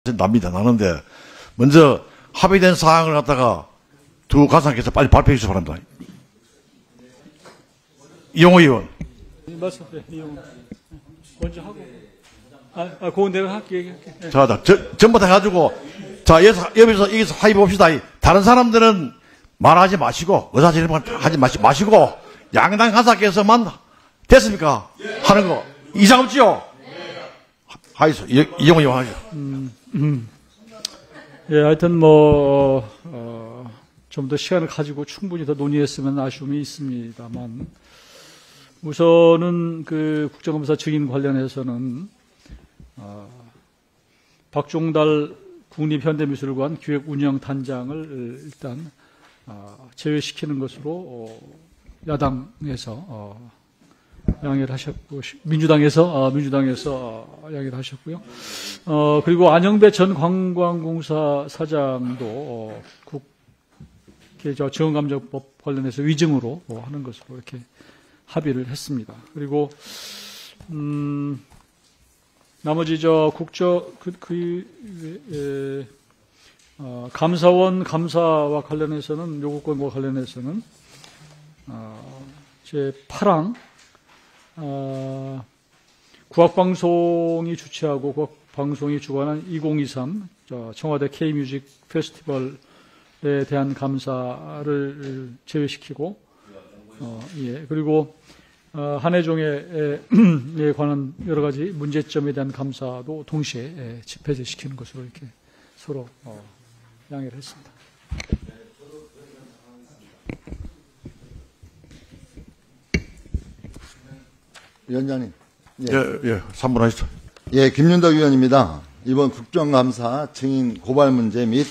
납니다. 나는데 먼저 합의된 사항을 갖다가 두 가상께서 빨리 발표해 주시기 바랍니다. 이용호 의원. 맞습니다. 네, 이용호. 먼저 하고. 그건 내가 할게. 네. 자, 전부 다 해가지고, 자, 여기서 합의 봅시다. 다른 사람들은 말하지 마시고, 의사진행 하지 마시고, 양당 간사께서만 됐습니까? 하는 거. 이상 없지요? 하이소. 이용호 의원 하죠. 예, 하여튼 좀 더 시간을 가지고 충분히 더 논의했으면 아쉬움이 있습니다만, 우선은 그 국정감사 증인 관련해서는, 박종달 국립현대미술관 기획운영단장을 일단, 제외시키는 것으로, 야당에서, 양해를 하셨고, 민주당에서 양해를 하셨고요. 그리고 안영배 전 관광공사 사장도, 정원감정법 관련해서 위증으로 하는 것으로 이렇게 합의를 했습니다. 그리고, 나머지 감사원 감사와 관련해서는, 요구권과 관련해서는, 제 8항, 국악방송이 주최하고 국악방송이 주관한 2023 청와대 K뮤직 페스티벌에 대한 감사를 제외시키고, 예, 그리고 한해종에 관한 여러 가지 문제점에 대한 감사도 동시에 집행시키는 것으로 이렇게 서로 양해를 했습니다. 위원장님. 예, 3분 하시죠. 예, 김윤덕 위원입니다. 이번 국정감사 증인 고발 문제 및,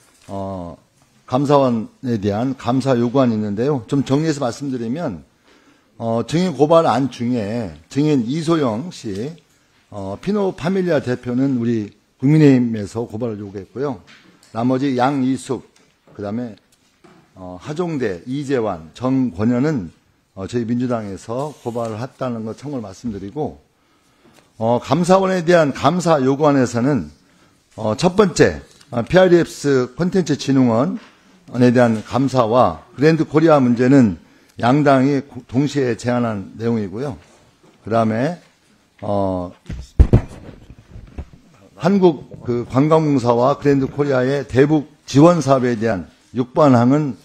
감사원에 대한 감사 요구안이 있는데요. 좀 정리해서 말씀드리면, 증인 고발안 중에 증인 이소영 씨, 피노 파밀리아 대표는 우리 국민의힘에서 고발을 요구했고요. 나머지 양이숙, 그 다음에, 하종대, 이재환, 정권현은 저희 민주당에서 고발을 했다는 것 참고로 말씀드리고, 감사원에 대한 감사 요구안에서는, 첫 번째, PREX 콘텐츠 진흥원에 대한 감사와 그랜드 코리아 문제는 양당이 동시에 제안한 내용이고요. 그 다음에, 한국 관광공사와 그랜드 코리아의 대북 지원 사업에 대한 6번 항은,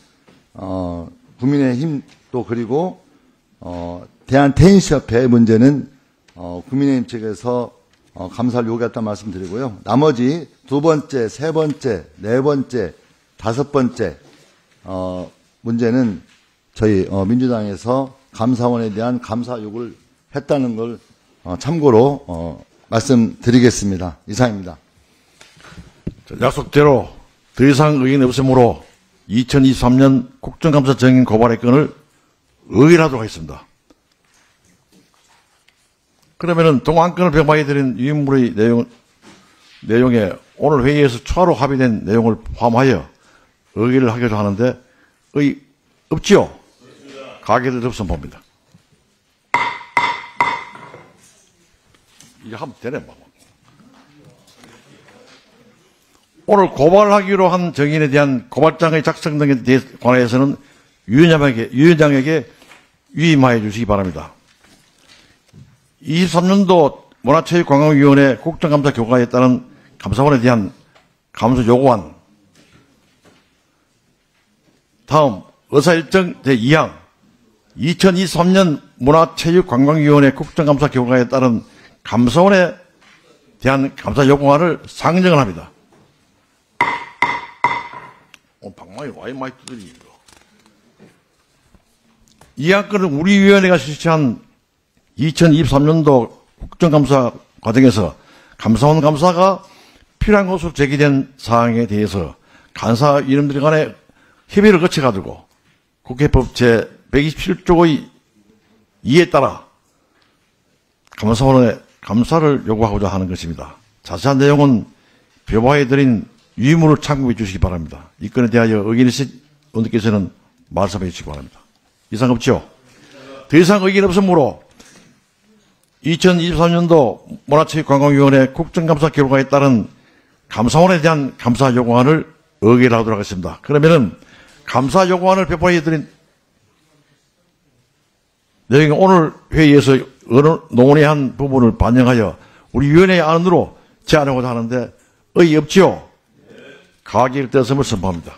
국민의힘 또 그리고 대한테니스협회 문제는 국민의힘 측에서 감사를 요구했다는 말씀드리고요. 나머지 두 번째, 세 번째, 네 번째, 다섯 번째 문제는 저희 민주당에서 감사원에 대한 감사 요구를 했다는 걸 참고로 말씀드리겠습니다. 이상입니다. 약속대로 더 이상 의견이 없으므로 2023년 국정감사 증인 고발의 건을 의결하도록 하겠습니다. 그러면은 동안권을 병박해드린 유인물의 내용에 오늘 회의에서 추가로 합의된 내용을 포함하여 의결을 하기로 하는데 없지요? 가게들 없으면 봅니다. 이제 하면 되네, 뭐. 오늘 고발하기로 한 증인에 대한 고발장의 작성 등에 관해서는 위원장에게 위임하여 주시기 바랍니다. 23년도 문화체육관광위원회 국정감사 결과에 따른 감사원에 대한 감사 요구안. 다음 의사일정 제2항 2023년 문화체육관광위원회 국정감사 결과에 따른 감사원에 대한 감사 요구안을 상정을 합니다. 방망이 와이 많이 두드리 이거. 이 안건은 우리 위원회가 실시한 2023년도 국정감사 과정에서 감사원 감사가 필요한 것으로 제기된 사항에 대해서 간사 이름들 간에 협의를 거쳐가지고 국회법 제127조의 2에 따라 감사원의 감사를 요구하고자 하는 것입니다. 자세한 내용은 표방해드린 유의문을 참고해 주시기 바랍니다. 이 건에 대하여 의견이 있으신 분들께서는 말씀해 주시기 바랍니다. 이상 없죠? 더 이상 의견 없으므로 2023년도 문화체육관광위원회 국정감사 결과에 따른 감사원에 대한 감사 요구안을 의결하도록 하겠습니다. 그러면은 감사 요구안을 배포해드린 내용이 오늘 회의에서 논의한 부분을 반영하여 우리 위원회 안으로 제안하고자 하는데 의의 없지요? 가결 됐음을 선포합니다.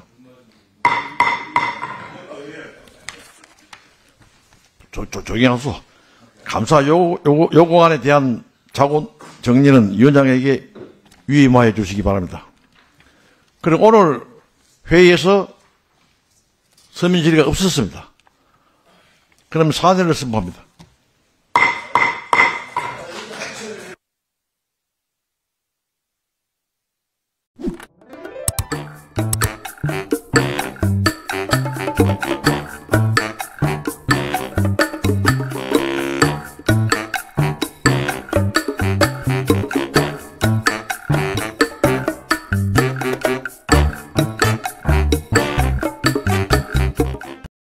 조용히 하소. 감사 요구안에 대한 자고 정리는 위원장에게 위임하여 주시기 바랍니다. 그리고 오늘 회의에서 서면 질의가 없었습니다. 그럼 사안을 선포합니다.